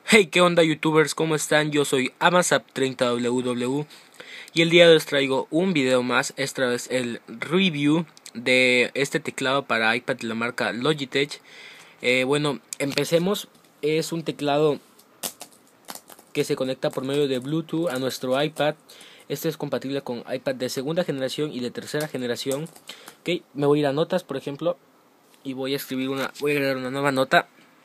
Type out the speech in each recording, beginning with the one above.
Hey, ¿qué onda youtubers? ¿Cómo están? Yo soy Amazap30WW y el día de hoy os traigo un video más, esta vez el review de este teclado para iPad de la marca Logitech. Bueno, empecemos. Es un teclado que se conecta por medio de Bluetooth a nuestro iPad. Este es compatible con iPad de segunda generación y de tercera generación. Ok, me voy a ir a notas, por ejemplo, y voy a agregar una nueva nota.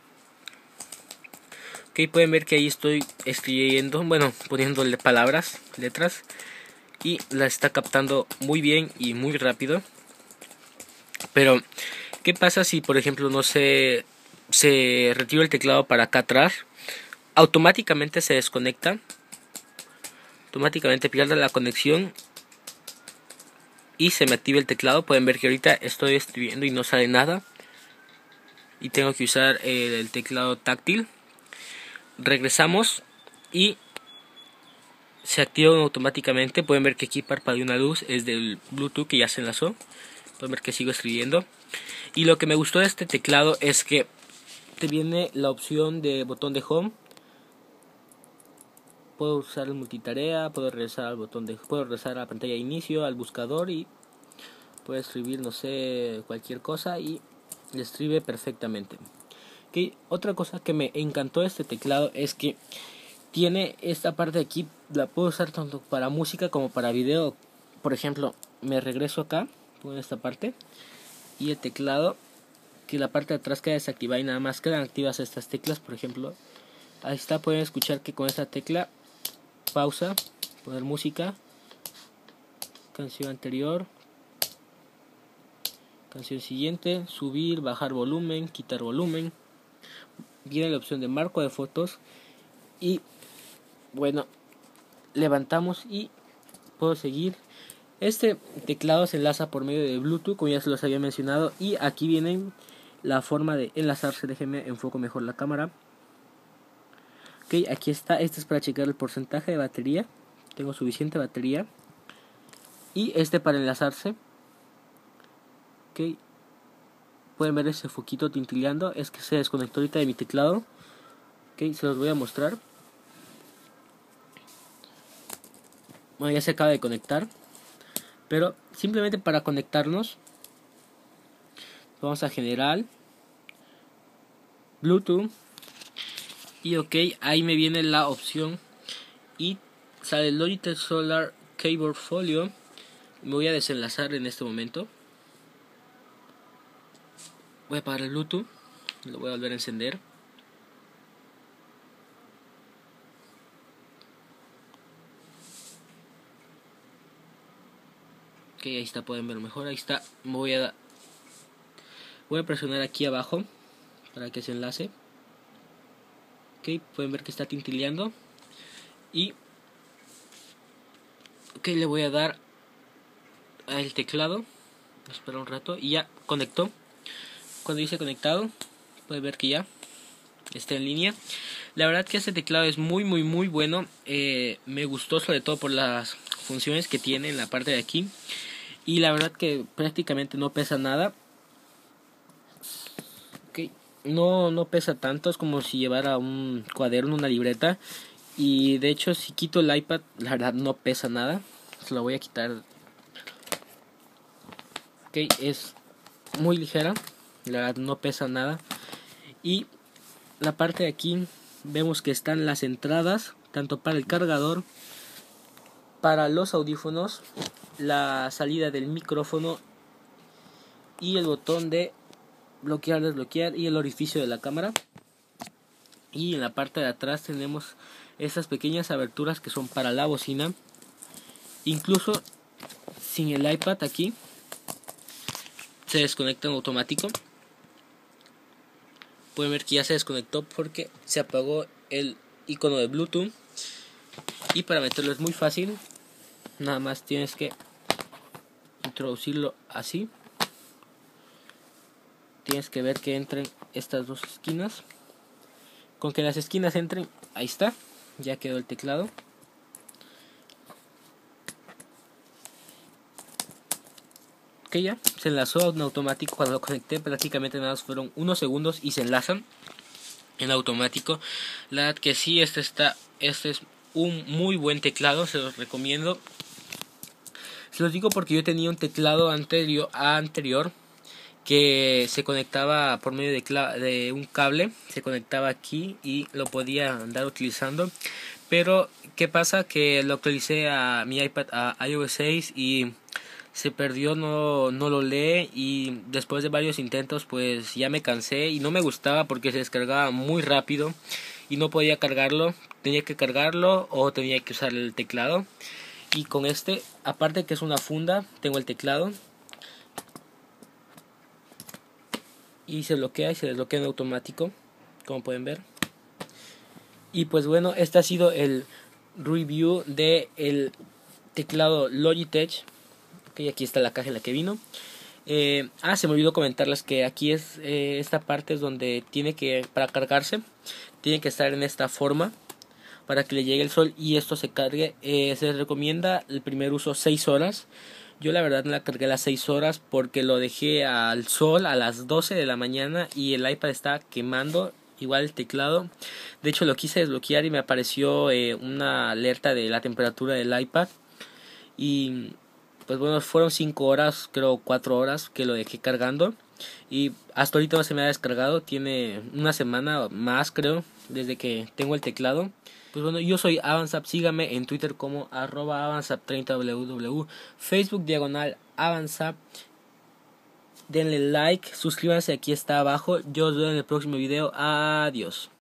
Ok, pueden ver que ahí estoy escribiendo, bueno, poniéndole palabras, letras, y la está captando muy bien y muy rápido. Pero, ¿qué pasa si, por ejemplo, no se retira el teclado para acá atrás? Automáticamente se desconecta, automáticamente pierde la conexión y se me activa el teclado. Pueden ver que ahorita estoy escribiendo y no sale nada, y tengo que usar el teclado táctil. Regresamos y se activan automáticamente. Pueden ver que aquí parpadea una luz, es del Bluetooth que ya se enlazó. Pueden ver que sigo escribiendo. Y lo que me gustó de este teclado es que te viene la opción de botón de home. Puedo usar el multitarea, puedo regresar a la pantalla de inicio, al buscador, y puedo escribir, no sé, cualquier cosa, y le escribe perfectamente. Okay. Otra cosa que me encantó de este teclado es que tiene esta parte de aquí, la puedo usar tanto para música como para video. Por ejemplo, me regreso acá, pongo esta parte, y el teclado, que la parte de atrás queda desactivada y nada más quedan activas estas teclas. Por ejemplo, ahí está, pueden escuchar que con esta tecla, pausa, poner música, canción anterior, canción siguiente, subir, bajar volumen, quitar volumen. Viene la opción de marco de fotos y bueno, levantamos y puedo seguir. Este teclado se enlaza por medio de Bluetooth, como ya se los había mencionado, y aquí viene la forma de enlazarse. Déjenme enfoco mejor la cámara. Ok, aquí está. Este es para checar el porcentaje de batería. Tengo suficiente batería. Y este para enlazarse. Ok, pueden ver ese foquito tintileando. Es que se desconectó ahorita de mi teclado. Ok, se los voy a mostrar. Bueno, ya se acaba de conectar. Pero simplemente para conectarnos, vamos a general, Bluetooth, y ok, ahí me viene la opción y sale Logitech Solar Keyboard Folio. Me voy a desenlazar en este momento. Voy a apagar el Bluetooth, lo voy a volver a encender. Ok, ahí está, pueden ver mejor, ahí está. Voy a presionar aquí abajo para que se enlace. Ok, pueden ver que está tintileando. Y ok, le voy a dar al teclado. Espera un rato y ya conectó. Cuando dice conectado, pueden ver que ya está en línea. La verdad que este teclado es muy bueno. Me gustó sobre todo por las funciones que tiene en la parte de aquí. Y la verdad que prácticamente no pesa nada. Okay. No pesa tanto, es como si llevara un cuaderno, una libreta. Y de hecho, si quito el iPad, la verdad no pesa nada. Se lo voy a quitar. Ok, es muy ligera, la verdad no pesa nada. Y la parte de aquí vemos que están las entradas, tanto para el cargador, para los audífonos, la salida del micrófono y el botón de bloquear, desbloquear, y el orificio de la cámara. Y en la parte de atrás tenemos esas pequeñas aberturas que son para la bocina. Incluso sin el iPad aquí se desconecta en automático. Pueden ver que ya se desconectó porque se apagó el icono de Bluetooth. Y para meterlo es muy fácil. Nada más tienes que introducirlo así. Tienes que ver que entren estas dos esquinas. Con que las esquinas entren, ahí está. Ya quedó el teclado. Ok, ya se enlazó en automático. Cuando lo conecté prácticamente nada más fueron unos segundos y se enlazan. en automático. La verdad que sí, este es un muy buen teclado, se los recomiendo. Se los digo porque yo tenía un teclado anterior que se conectaba por medio de un cable, se conectaba aquí y lo podía andar utilizando. Pero ¿qué pasa? Que lo actualicé a mi iPad a iOS 6 y se perdió, no lo lee, y después de varios intentos pues ya me cansé y no me gustaba porque se descargaba muy rápido y no podía cargarlo. Tenía que cargarlo o tenía que usar el teclado. Y con este, aparte que es una funda, tengo el teclado y se bloquea y se desbloquea en automático, como pueden ver. Y pues bueno, este ha sido el review de el teclado Logitech. Okay, aquí está la caja en la que vino. Se me olvidó comentarles que aquí es esta parte es donde para cargarse, tiene que estar en esta forma para que le llegue el sol y esto se cargue. Se les recomienda el primer uso 6 horas. Yo la verdad no la cargué las 6 horas porque lo dejé al sol a las 12 de la mañana y el iPad está quemando, igual el teclado. De hecho lo quise desbloquear y me apareció una alerta de la temperatura del iPad. Y pues bueno, fueron 5 horas, creo 4 horas que lo dejé cargando. Y hasta ahorita no se me ha descargado. Tiene una semana más, creo, desde que tengo el teclado. Pues bueno, yo soy Avansap. Sígame en Twitter como @avansap30ww, Facebook /Avansap. Denle like, suscríbanse, aquí está abajo. Yo os veo en el próximo video. Adiós.